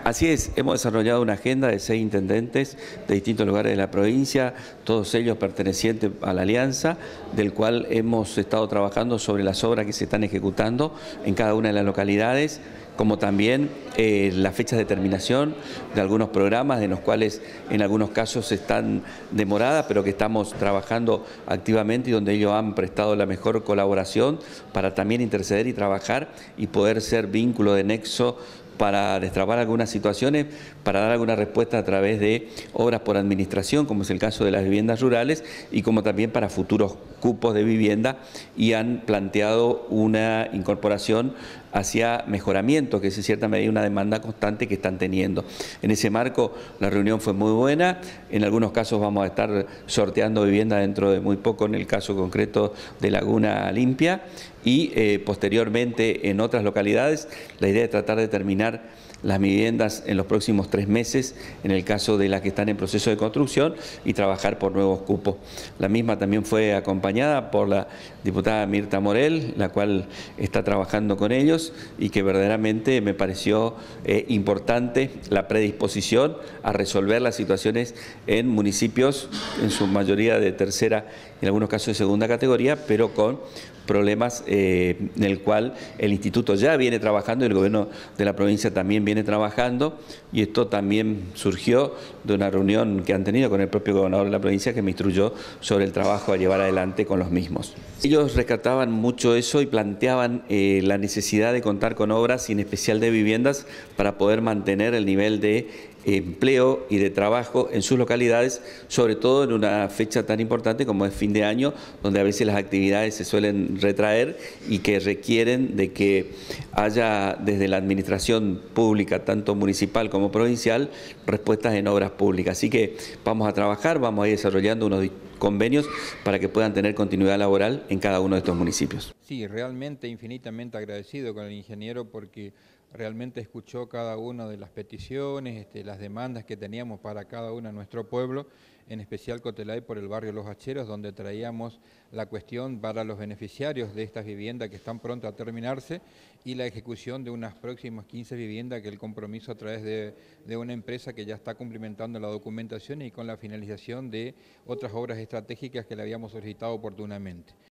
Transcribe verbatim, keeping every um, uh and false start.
Así es, hemos desarrollado una agenda de seis intendentes de distintos lugares de la provincia, todos ellos pertenecientes a la Alianza, del cual hemos estado trabajando sobre las obras que se están ejecutando en cada una de las localidades, como también eh, las fechas de terminación de algunos programas, de los cuales en algunos casos están demoradas, pero que estamos trabajando activamente y donde ellos han prestado la mejor colaboración para también interceder y trabajar y poder ser vínculo de nexo para destrabar algunas situaciones, para dar alguna respuesta a través de obras por administración, como es el caso de las viviendas rurales, y como también para futuros cupos de vivienda, y han planteado una incorporación hacia mejoramiento, que es en cierta medida una demanda constante que están teniendo. En ese marco la reunión fue muy buena, en algunos casos vamos a estar sorteando vivienda dentro de muy poco, en el caso concreto de Laguna Limpia, y eh, posteriormente en otras localidades la idea es tratar de terminar las viviendas en los próximos tres meses, en el caso de las que están en proceso de construcción, y trabajar por nuevos cupos. La misma también fue acompañada por la diputada Mirta Morel, la cual está trabajando con ellos y que verdaderamente me pareció eh, importante la predisposición a resolver las situaciones en municipios, en su mayoría de tercera, en algunos casos de segunda categoría, pero con problemas eh, en el cual el instituto ya viene trabajando y el gobierno de la provincia también viene trabajando, y esto también surgió de una reunión que han tenido con el propio gobernador de la provincia, que me instruyó sobre el trabajo a llevar adelante con los mismos. Ellos rescataban mucho eso y planteaban eh, la necesidad de contar con obras, y en especial de viviendas, para poder mantener el nivel de empleo y de trabajo en sus localidades, sobre todo en una fecha tan importante como es fin de año, donde a veces las actividades se suelen retraer y que requieren de que haya desde la administración pública, tanto municipal como provincial, respuestas en obras públicas. Así que vamos a trabajar, vamos a ir desarrollando unos convenios para que puedan tener continuidad laboral en cada uno de estos municipios. Sí, realmente infinitamente agradecido con el ingeniero porque realmente escuchó cada una de las peticiones, este, las demandas que teníamos para cada uno de nuestro pueblo, en especial Cotelay por el barrio Los Hacheros, donde traíamos la cuestión para los beneficiarios de estas viviendas que están pronto a terminarse y la ejecución de unas próximas quince viviendas, que el compromiso a través de, de una empresa que ya está cumplimentando la documentación y con la finalización de otras obras estratégicas que le habíamos solicitado oportunamente.